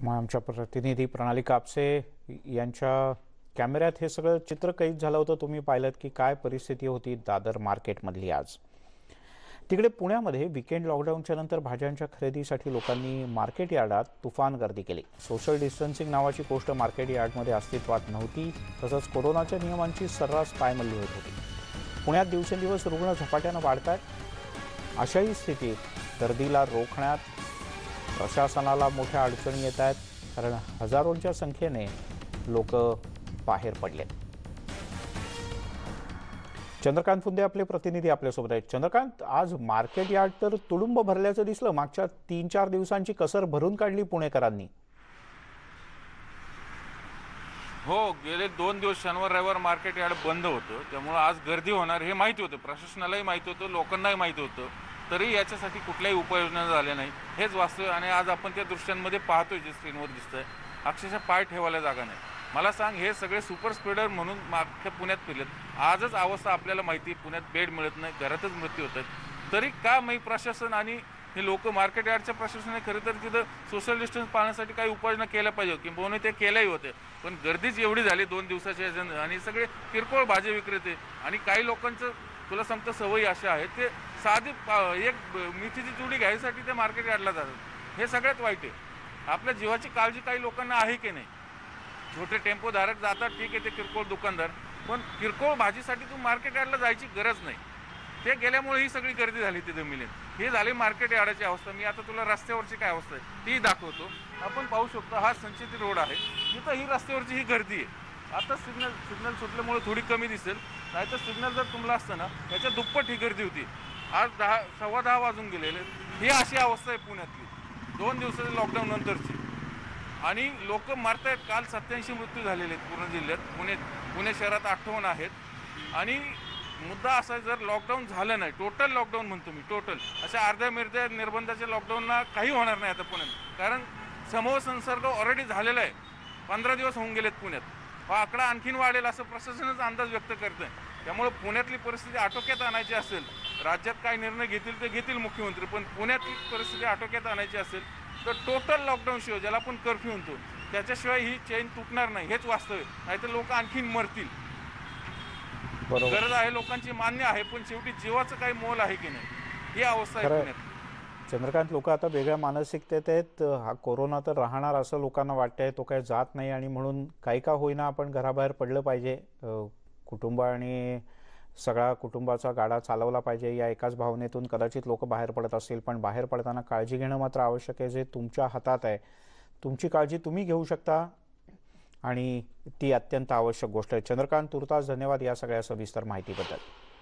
मग आमच्या प्रतिनिधी प्रणाली कापसे यांच्या कॅमेऱ्यात हे सगळं चित्र कैद झालं होतं. तुम्ही पाहिलं की काय परिस्थिती होती दादर मार्केटमधली आज. तिकडे पुण्यामध्ये वीकेंड लॉकडाऊनच्या नंतर भाज्यांच्या खरेदीसाठी लोकांनी मार्केट यार्डात तुफान गर्दी केली. सोशल डिस्टन्सिंग नावाची गोष्ट मार्केट यार्डमध्ये अस्तित्वात नव्हती. तसंच कोरोनाच्या नियमांची सर्रास पायमल्ली होत होती. पुण्यात दिवसेंदिवस रुग्ण झपाट्यानं वाढतात. अशाही स्थितीत गर्दीला रोखण्यात प्रशासनाला मोठ्या अडचणी येत आहेत, कारण हजारोंच्या संख्येने लोक बाहेर पडले. चंद्रकांत फुंदे आपले प्रतिनिधी आपल्यासोबत आहेत. चंद्रकांत, आज मार्केट यार्ड तर तुडुंब भरल्याचं दिसलं. मागच्या 3-4 दिवसांची कसर भरून काढली पुणेकरांनी. हो, गेले 2 दिवस शनिवार रविवार मार्केट यार्ड बंद होतं, त्यामुळे आज गर्दी होणार हे माहिती होतं. प्रशासनालाही माहिती होतं, लोकांनाही माहिती होतं. तरी याच्यासाठी कुठल्याही उपाययोजना झाल्या नाही, हेच वास्तव. आणि आज आपण त्या दृश्यांमध्ये पाहतोय, जे स्क्रीनवर दिसतंय, अक्षरशः पाय ठेवायला जागा नाही. मला सांग, हे सगळे सुपर स्प्रेडर म्हणून अख्ख्या पुण्यात फिरलेत. आजच अवस्था आपल्याला माहिती, पुण्यात बेड मिळत नाही, घरातच मृत्यू होत आहेत. तरी का प्रशासन आणि हे लोक मार्केट यार्डच्या प्रशासनाने खरं तर तिथं सोशल डिस्टन्स पाळण्यासाठी काही उपाययोजना केल्या पाहिजे, किंवा ते केल्याही होते. पण गर्दीच एवढी झाली 2 दिवसाच्या, आणि सगळे किरकोळ भाजी विक्रेते आणि काही लोकांचं तुला सांगतो सवयी अशा आहेत, ते साधी एक मेथीची चुडी घ्यायसाठी ते मार्केट यार्डला जातात. हे सगळ्यात वाईट आहे. आपल्या जीवाची काळजी काही लोकांना आहे की नाही? छोटे टेम्पोधारक जातात, ठीक आहे, ते किरकोळ दुकानदार, पण किरकोळ भाजीसाठी तू मार्केट यार्डला जायची गरज नाही. ते गेल्यामुळे ही सगळी गर्दी झाली तिथे मिळेल. ही झाली मार्केट यार्डाची अवस्था. मी आता तुला रस्त्यावरची काय अवस्था आहे ती दाखवतो. आपण पाहू शकतो, हा संचित रोड आहे, इथं ही रस्त्यावरची ही गर्दी आहे. आता सिग्नल सुटल्यामुळे थोडी कमी दिसेल, नाही तर सिग्नल जर तुमला असतं ना, याच्या दुप्पट ही गर्दी होती. आज 10:15 वाजून गेलेले. ही अशी अवस्था आहे पुण्यातली 2 दिवसाच्या लॉकडाऊन नंतरची. आणि लोक मरत आहेत. काल 87 मृत्यू झालेले आहेत पूर्ण जिल्ह्यात. पुणे शहरात 58 आहेत. आणि मुद्दा असा, जर लॉकडाऊन झालं नाही, टोटल लॉकडाऊन म्हणतो मी, टोटल अशा अर्ध्या निर्बंधाच्या लॉकडाऊनला काही होणार नाही आता पुण्यात, कारण समूह संसर्ग ऑलरेडी झालेला आहे. 15 दिवस होऊन गेलेत पुण्यात. हा आकडा आणखीन वाढेल असं प्रशासनच अंदाज व्यक्त करतंय. त्यामुळे पुण्यातली परिस्थिती आटोक्यात आणायची असेल, राज्यात काय निर्णय घेतील ते घेतील मुख्यमंत्री, पण पुण्यातली परिस्थिती आटोक्यात आणायची असेल तर टोटल लॉकडाऊन शिवाय, ज्याला आपण कर्फ्यू म्हणतो, त्याच्याशिवाय ही चेन तुटणार नाही. हेच वास्तव आहे. नाहीतर लोक आणखीन मरतील. गरज आहे लोकांची, मान्य आहे, पण शेवटी जीवाचं काही मोल आहे की नाही, ही अवस्था आहे पुण्यात. चंद्रकांत, लोक आता वेगळ्या मानसिकतेत आहेत. हा कोरोना तर राहणार असं लोकांना वाटतंय, तो काही जात नाही, आणि म्हणून काही का होईना आपण घराबाहेर पडलं पाहिजे, कुटुंब आणि सगळा कुटुंबाचा गाडा चालवला पाहिजे, या एकाच भावनेतून कदाचित लोक बाहेर पडत असतील. पण बाहेर पडताना काळजी घेणं मात्र आवश्यक आहे. जे तुमच्या हातात आहे, तुमची काळजी तुम्ही घेऊ शकता, आणि ती अत्यंत आवश्यक गोष्ट आहे. चंद्रकांत, तुर्तास धन्यवाद या सगळ्या सविस्तर माहितीबद्दल.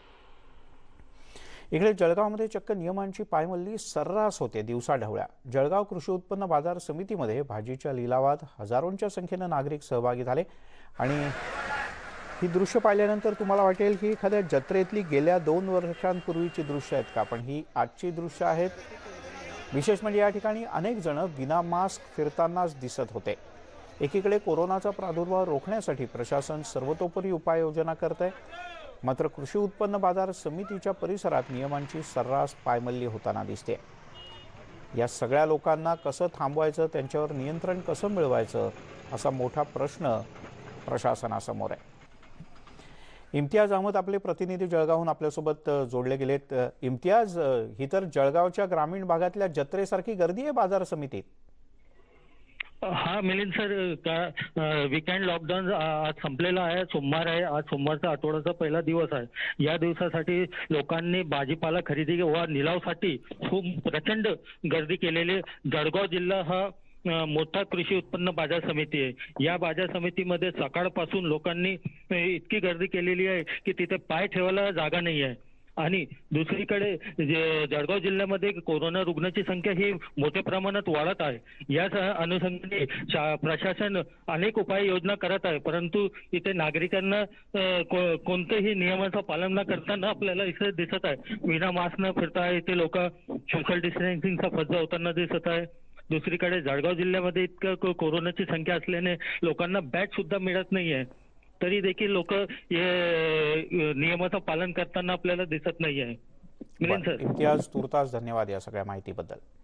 इकडे जळगावमध्ये चक्क नियमांची पायमल्ली सर्रास होते दिवसाढवळ्या. जळगाव कृषी उत्पन्न बाजार समितीमध्ये भाजीच्या लिलावात हजारोंच्या संख्येनं नागरिक सहभागी झाले. आणि ही दृश्य पाहिल्यानंतर तुम्हाला वाटेल की एखाद्या जत्रेतली गेल्या 2 वर्षांपूर्वीची दृश्य आहेत का, पण ही आजची दृश्य आहेत. विशेष म्हणजे या ठिकाणी अनेक जण विना मास्क फिरतानाच दिसत होते. एकीकडे कोरोनाचा प्रादुर्भाव रोखण्यासाठी प्रशासन सर्वतोपरी उपाययोजना करत आहे, मात्र कृषी उत्पन्न बाजार समितीच्या परिसरात नियमांची सर्रास पायमल्ली होताना दिसते. या सगळ्या लोकांना कसं थांबवायचं, त्यांच्यावर नियंत्रण कसं मिळवायचं, असा मोठा प्रश्न प्रशासनासमोर आहे. इम्तियाज अहमद आपले प्रतिनिधी जळगावहून आपल्यासोबत जोडले गेलेत. इम्तियाज, ही तर जळगावच्या ग्रामीण भागातल्या जत्रेसारखी गर्दी आहे बाजार समितीत. हा मिलिंद सर, का वीकेंड लॉकडाऊन आज संपलेला आहे. सोमवार आहे. आज सोमवारचा आठवड्याचा पहिला दिवस आहे. या दिवसासाठी लोकांनी भाजीपाला खरेदी व निलावसाठी खूप प्रचंड गर्दी केलेली. जळगाव जिल्हा हा मोठा कृषी उत्पन्न बाजार समिती आहे. या बाजार समितीमध्ये सकाळपासून लोकांनी इतकी गर्दी केलेली आहे की तिथे पाय ठेवायला जागा नाही आहे. आणि दुसरीकडे जळगाव जिल्ह्यामध्ये कोरोना रुग्णाची संख्या ही मोठ्या प्रमाणात वाढत आहे. या अनुषंगाने प्रशासन अनेक उपाययोजना करत आहे, परंतु इथे नागरिकांना कोणत्याही नियमाचं पालन न करताना आपल्याला इथे दिसत आहे. विना मास्क न फिरता इथे लोक सोशल डिस्टन्सिंगचा फज्जा होताना दिसत आहे. दुसरीकडे जळगाव जिल्ह्यामध्ये इतकं कोरोनाची संख्या असल्याने लोकांना बॅट सुद्धा मिळत नाहीये, तरी देखील लोक नियमाचं पालन करताना आपल्याला दिसत नाहीये. इम्तियाज, तुर्तास धन्यवाद या सगळ्या माहितीबद्दल.